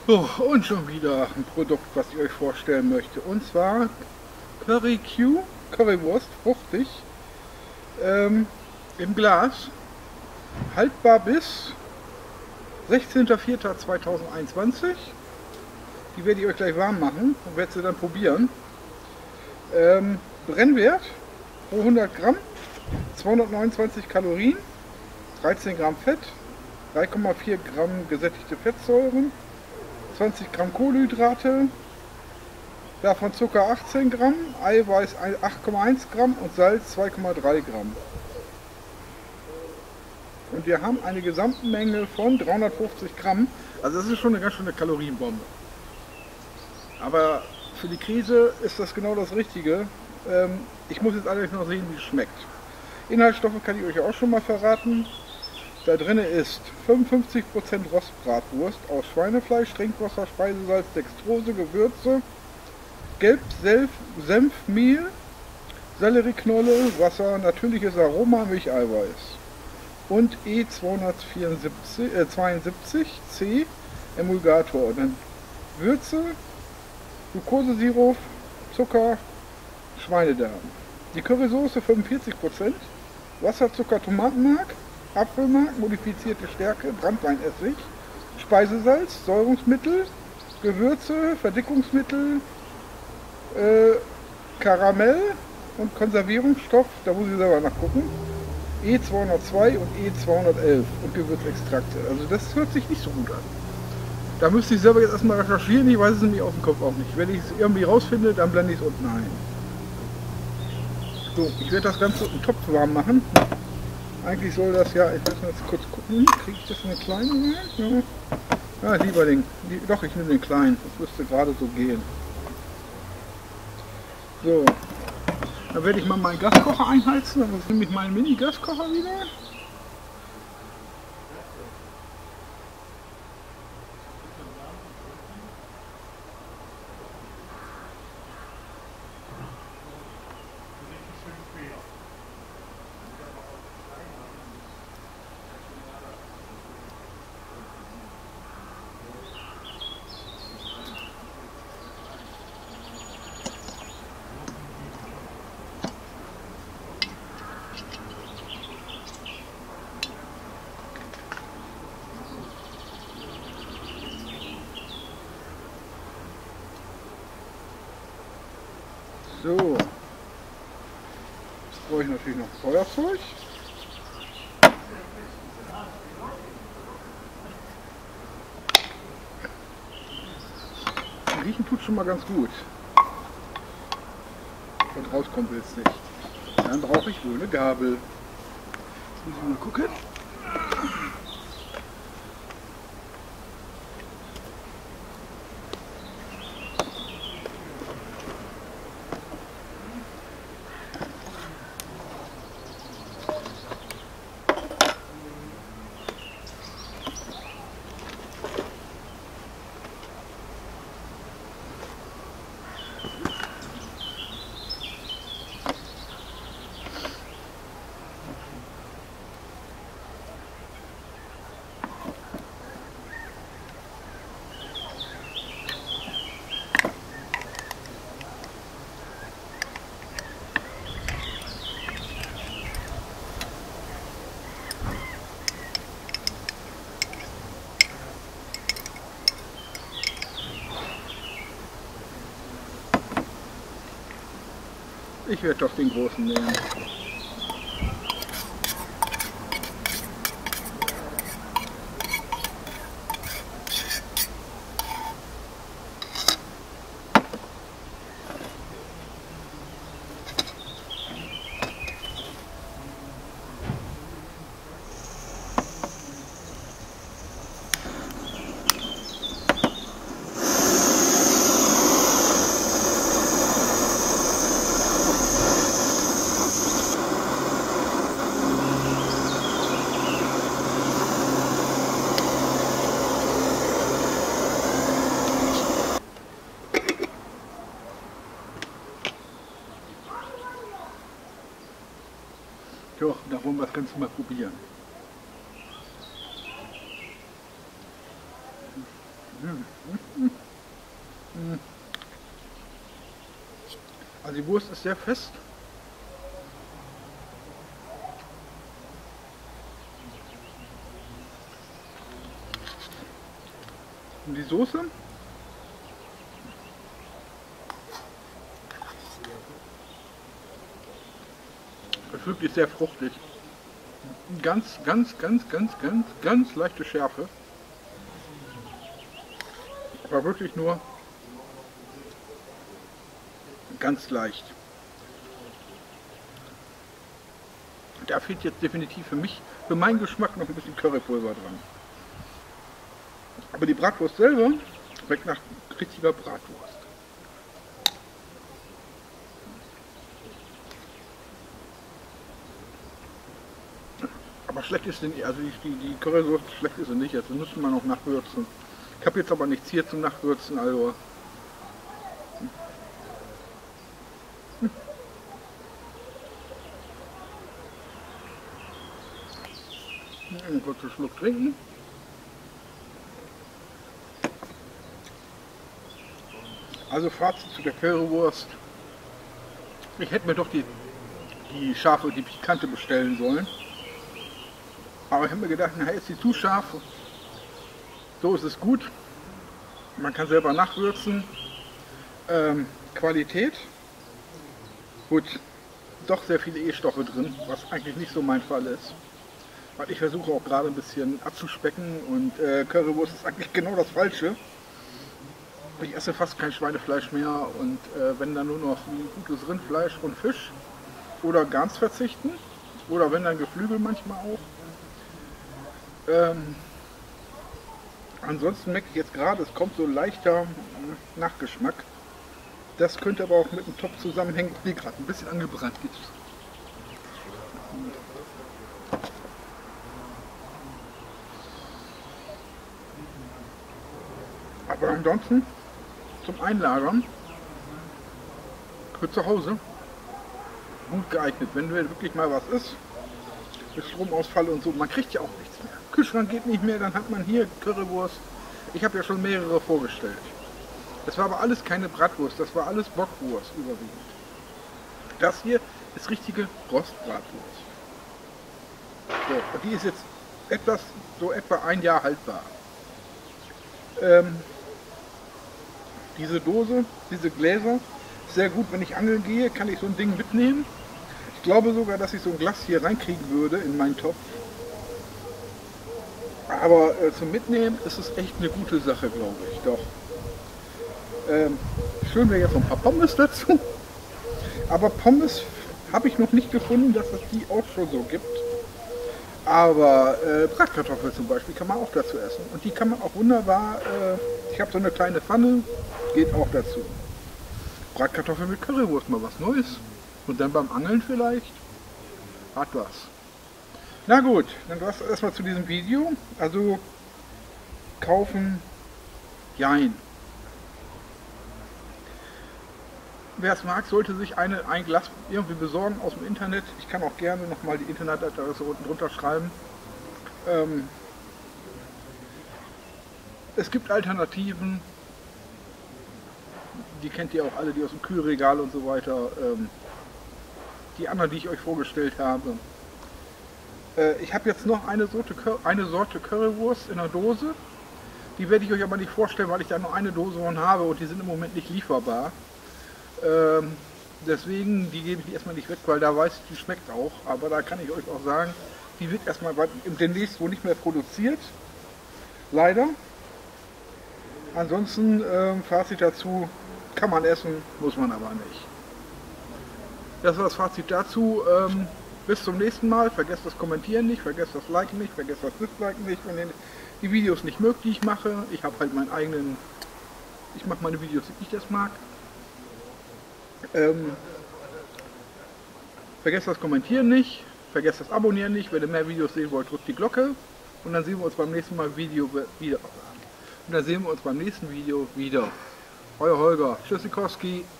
So, und schon wieder ein Produkt, was ich euch vorstellen möchte. Und zwar Curry Q, Currywurst, fruchtig, im Glas, haltbar bis 16.04.2021. Die werde ich euch gleich warm machen und werde sie dann probieren. Brennwert pro 100 Gramm 229 Kalorien, 13 Gramm Fett, 3,4 Gramm gesättigte Fettsäuren, 20 Gramm Kohlenhydrate, davon Zucker 18 Gramm, Eiweiß 8,1 Gramm und Salz 2,3 Gramm. Und wir haben eine Gesamtmenge von 350 Gramm. Also das ist schon eine ganz schöne Kalorienbombe. Aber für die Krise ist das genau das Richtige. Ich muss jetzt allerdings noch sehen, wie es schmeckt. Inhaltsstoffe kann ich euch auch schon mal verraten. Da drin ist 55% Rostbratwurst aus Schweinefleisch, Trinkwasser, Speisesalz, Dextrose, Gewürze, Senfmehl, Sellerieknolle, Wasser, natürliches Aroma, Milcheiweiß und E272C Emulgator. Und dann Würze, Glukosesirup, Zucker, Schweinedarm. Die Currysoße 45%, Wasser, Zucker, Tomatenmark, Apfelmark, modifizierte Stärke, Branntweinessig, Speisesalz, Säurungsmittel, Gewürze, Verdickungsmittel, Karamell und Konservierungsstoff, da muss ich selber nachgucken, E202 und E211 und Gewürzextrakte. Also das hört sich nicht so gut an. Da müsste ich selber jetzt erstmal recherchieren, ich weiß es nämlich auf dem Kopf auch nicht. Wenn ich es irgendwie rausfinde, dann blende ich es unten ein. So, ich werde das Ganze im Topf warm machen. Eigentlich soll das ja, ich muss mal jetzt kurz gucken, kriege ich das in eine kleine rein? Ja, lieber den, doch, ich nehme den kleinen, das müsste gerade so gehen. So, dann werde ich mal meinen Gaskocher einheizen, dann nehme ich meinen Mini-Gaskocher wieder. So, jetzt brauche ich natürlich noch Feuerzeug. Riechen tut schon mal ganz gut. Und rauskommt jetzt nicht. Dann brauche ich wohl eine Gabel. Jetzt muss ich mal gucken. Ich werde doch den großen nehmen. So, da wollen wir das Ganze mal probieren. Also die Wurst ist sehr fest. Und die Soße ist wirklich sehr fruchtig. Ganz leichte Schärfe. Aber wirklich nur ganz leicht. Da fehlt jetzt definitiv für meinen Geschmack noch ein bisschen Currypulver dran. Aber die Bratwurst selber schmeckt nach richtiger Bratwurst. Aber schlecht ist sie nicht, also die Currywurst schlecht ist sie nicht, also müssen wir noch nachwürzen. Ich habe jetzt aber nichts hier zum Nachwürzen, also. Einen kurzen Schluck trinken. Also Fazit zu der Currywurst. Ich hätte mir doch die scharfe, die pikante bestellen sollen. Aber ich habe mir gedacht, na, ist die zu scharf. So ist es gut. Man kann selber nachwürzen. Qualität. Gut, doch sehr viele E-Stoffe drin, was eigentlich nicht so mein Fall ist. Weil ich versuche auch gerade ein bisschen abzuspecken und Currywurst ist eigentlich genau das Falsche. Ich esse fast kein Schweinefleisch mehr und wenn dann nur noch gutes Rindfleisch und Fisch oder ganz verzichten oder wenn dann Geflügel manchmal auch. Ansonsten merke ich jetzt gerade, es kommt so leichter Nachgeschmack. Das könnte aber auch mit dem Topf zusammenhängen, wie gerade ein bisschen angebrannt ist. Aber ansonsten zum Einlagern für zu Hause gut geeignet, wenn wirklich mal was ist, mit Stromausfall und so, man kriegt ja auch nichts mehr. Kühlschrank geht nicht mehr, dann hat man hier Currywurst. Ich habe ja schon mehrere vorgestellt. Das war aber alles keine Bratwurst, das war alles Bockwurst überwiegend. Das hier ist richtige Rostbratwurst. So, und die ist jetzt etwa ein Jahr haltbar. Diese Dose, diese Gläser, sehr gut, wenn ich angeln gehe, kann ich so ein Ding mitnehmen. Ich glaube sogar, dass ich so ein Glas hier reinkriegen würde in meinen Topf. Aber zum Mitnehmen ist es echt eine gute Sache, glaube ich, doch. Schön wäre jetzt noch ein paar Pommes dazu. Aber Pommes habe ich noch nicht gefunden, dass es die auch schon so gibt. Aber Bratkartoffeln zum Beispiel kann man auch dazu essen. Und die kann man auch wunderbar, ich habe so eine kleine Pfanne, geht auch dazu. Bratkartoffeln mit Currywurst, mal was Neues. Und dann beim Angeln vielleicht hat was. Na gut, dann war es erstmal zu diesem Video. Also kaufen, jein. Wer es mag, sollte sich ein Glas irgendwie besorgen aus dem Internet. Ich kann auch gerne nochmal die Internetadresse unten drunter schreiben. Es gibt Alternativen. Die kennt ihr auch alle, die aus dem Kühlregal und so weiter. Die anderen, die ich euch vorgestellt habe. Ich habe jetzt noch eine Sorte Currywurst in der Dose. Die werde ich euch aber nicht vorstellen, weil ich da nur eine Dose von habe und die sind im Moment nicht lieferbar. Deswegen, die gebe ich erstmal nicht weg, weil da weiß ich, die schmeckt auch. Aber da kann ich euch auch sagen, die wird erstmal demnächst wohl nicht mehr produziert. Leider. Ansonsten, Fazit dazu, kann man essen, muss man aber nicht. Das war das Fazit dazu. Bis zum nächsten Mal. Vergesst das Kommentieren nicht, vergesst das Liken nicht, vergesst das Disliken nicht, wenn ihr die Videos nicht mögt, die ich mache. Ich habe halt meinen eigenen, ich mache meine Videos, wie ich das mag. Vergesst das Kommentieren nicht, vergesst das Abonnieren nicht. Wenn ihr mehr Videos sehen wollt, drückt die Glocke und dann sehen wir uns beim nächsten Mal wieder. Und dann sehen wir uns beim nächsten Video wieder. Euer Holger Tschüssikowski.